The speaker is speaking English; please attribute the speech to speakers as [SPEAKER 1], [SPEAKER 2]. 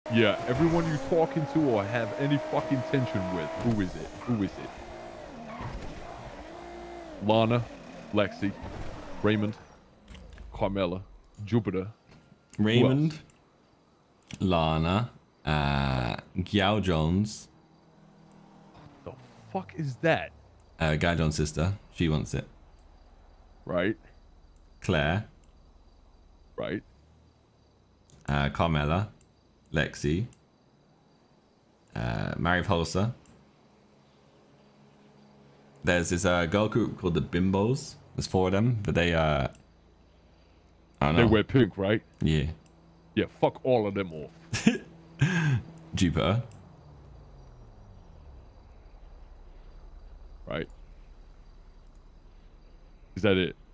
[SPEAKER 1] Yeah, everyone you're talking to or have any fucking tension with. Who is it? Who is it? Lana, Lexi, Raymond, Carmela, Jupiter. Who else?
[SPEAKER 2] Raymond, Lana, Giao Jones,
[SPEAKER 1] The fuck is that?
[SPEAKER 2] Guy Jones' sister. She wants it.
[SPEAKER 1] Right?
[SPEAKER 2] Claire,
[SPEAKER 1] Right?
[SPEAKER 2] Carmela, Lexi, Mariv Holsa. There's this girl group called the Bimbos. There's 4 of them, but they I don't
[SPEAKER 1] They
[SPEAKER 2] know.
[SPEAKER 1] wear pink, right?
[SPEAKER 2] Yeah.
[SPEAKER 1] Yeah, fuck all of them off.
[SPEAKER 2] Jupiter.
[SPEAKER 1] Right? Is that it?